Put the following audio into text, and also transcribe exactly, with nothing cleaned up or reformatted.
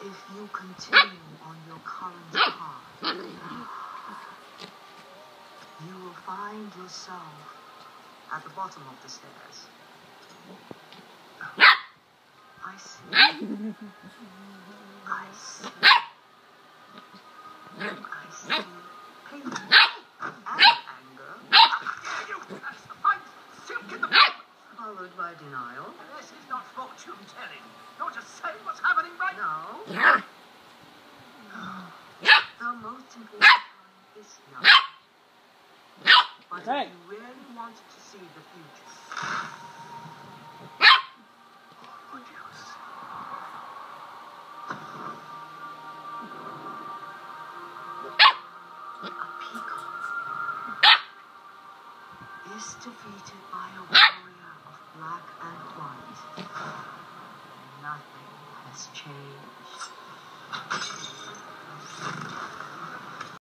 If you continue on your current path, you will find yourself at the bottom of the stairs. I see. I see. I see pain and anger. You find silk in the mouth. Followed by denial. This is not fortune telling. You're just saying what's happening right now. No. The most important time is now. But Hey. if you really wanted to see the future, would you? A peacock is defeated by a warrior of black and white. Nothing has changed.